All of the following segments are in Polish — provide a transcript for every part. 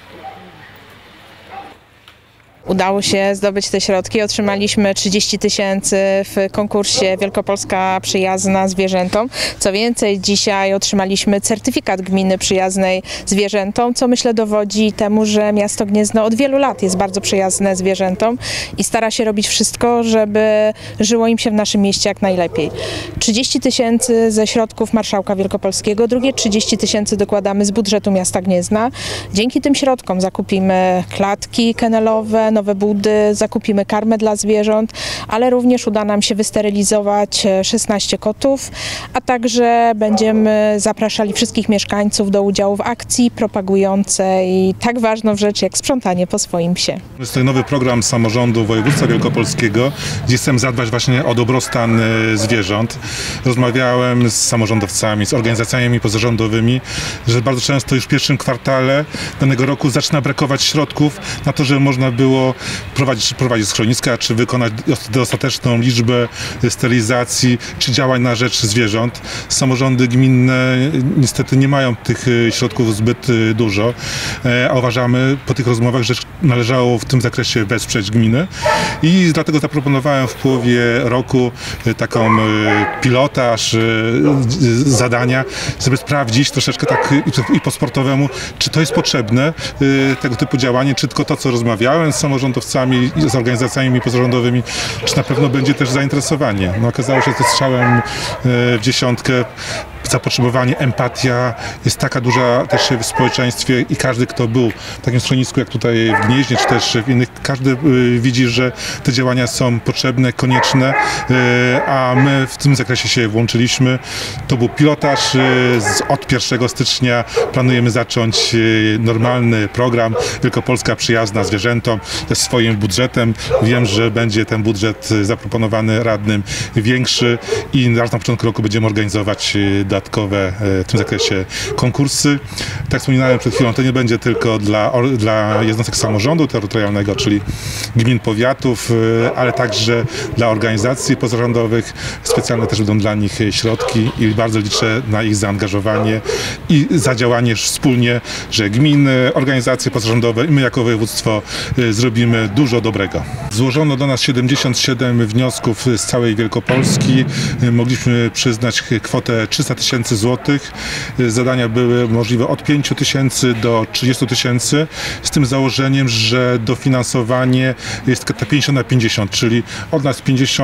Udało się zdobyć te środki. Otrzymaliśmy 30 000 w konkursie Wielkopolska Przyjazna Zwierzętom. Co więcej, dzisiaj otrzymaliśmy certyfikat gminy przyjaznej zwierzętom, co myślę dowodzi temu, że miasto Gniezno od wielu lat jest bardzo przyjazne zwierzętom i stara się robić wszystko, żeby żyło im się w naszym mieście jak najlepiej. 30 000 ze środków Marszałka Wielkopolskiego, drugie 30 000 dokładamy z budżetu miasta Gniezna. Dzięki tym środkom zakupimy klatki kennelowe, nowe budy, zakupimy karmę dla zwierząt, ale również uda nam się wysterylizować 16 kotów, a także będziemy zapraszali wszystkich mieszkańców do udziału w akcji propagującej tak ważną rzecz jak sprzątanie po swoim psie. Jest to nowy program samorządu województwa wielkopolskiego, gdzie chcemy zadbać właśnie o dobrostan zwierząt. Rozmawiałem z samorządowcami, z organizacjami pozarządowymi, że bardzo często już w pierwszym kwartale danego roku zaczyna brakować środków na to, żeby można było prowadzić schroniska, czy wykonać dostateczną liczbę sterylizacji, czy działań na rzecz zwierząt. Samorządy gminne niestety nie mają tych środków zbyt dużo, a uważamy po tych rozmowach, że należało w tym zakresie wesprzeć gminy i dlatego zaproponowałem w połowie roku taką pilotaż zadania, żeby sprawdzić troszeczkę tak i po sportowemu, czy to jest potrzebne, tego typu działanie, czy tylko to, co rozmawiałem z samorządowcami, z organizacjami pozarządowymi, czy na pewno będzie też zainteresowanie. No, okazało się, że to strzałem w dziesiątkę. Zapotrzebowanie, empatia jest taka duża też w społeczeństwie i każdy, kto był w takim schronisku jak tutaj w Gnieźnie, czy też w innych, każdy widzi, że te działania są potrzebne, konieczne, a my w tym zakresie się włączyliśmy. To był pilotaż. Od 1 stycznia planujemy zacząć normalny program Wielkopolska Przyjazna Zwierzętom ze swoim budżetem. Wiem, że będzie ten budżet zaproponowany radnym większy i na początku roku będziemy organizować dodatkowe w tym zakresie konkursy. Tak wspominałem przed chwilą, to nie będzie tylko dla jednostek samorządu terytorialnego, czyli gmin, powiatów, ale także dla organizacji pozarządowych. Specjalne też będą dla nich środki i bardzo liczę na ich zaangażowanie i zadziałanie wspólnie, że gminy, organizacje pozarządowe i my jako województwo zrobimy dużo dobrego. Złożono do nas 77 wniosków z całej Wielkopolski. Mogliśmy przyznać kwotę 300 000 złotych. Zadania były możliwe od 5 000 do 30 000, z tym założeniem, że dofinansowanie jest 50/50, czyli od nas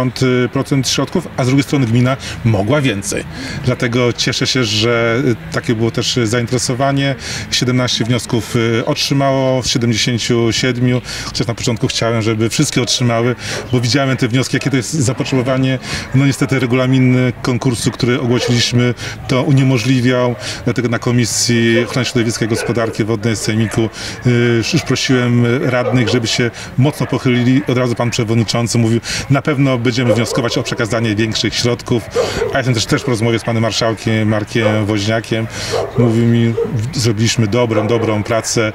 50% środków, a z drugiej strony gmina mogła więcej. Dlatego cieszę się, że takie było też zainteresowanie. 17 wniosków otrzymało z 77, chociaż na początku chciałem, żeby wszystkie otrzymały, bo widziałem te wnioski, jakie to jest zapotrzebowanie. No niestety regulamin konkursu, który ogłosiliśmy, to uniemożliwiał, dlatego na Komisji Ochrony Środowiska i Gospodarki Wodnej z Sejmiku już prosiłem radnych, żeby się mocno pochylili. Od razu pan przewodniczący mówił, na pewno będziemy wnioskować o przekazanie większych środków, a jestem też po rozmowie z panem marszałkiem Markiem Woźniakiem. Mówił mi, zrobiliśmy dobrą pracę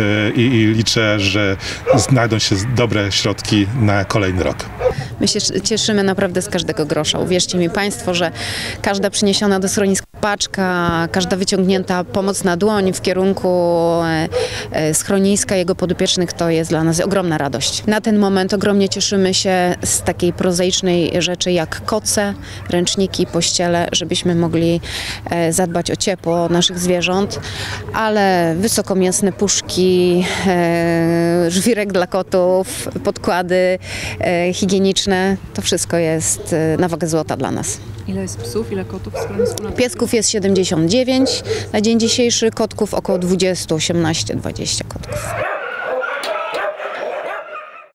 i liczę, że znajdą się dobre środki na kolejny rok. My się cieszymy naprawdę z każdego grosza. Uwierzcie mi państwo, że każda przyniesiona do schroniska paczka, każda wyciągnięta pomocna dłoń w kierunku schroniska jego podopiecznych to jest dla nas ogromna radość. Na ten moment ogromnie cieszymy się z takiej prozaicznej rzeczy jak koce, ręczniki, pościele, żebyśmy mogli zadbać o ciepło naszych zwierząt, ale wysokomięsne puszki, żwirek dla kotów, podkłady higieniczne, to wszystko jest na wagę złota dla nas. Ile jest psów, ile kotów w schronisku? Piesków jest 79 na dzień dzisiejszy, kotków około 20, 18-20 kotków.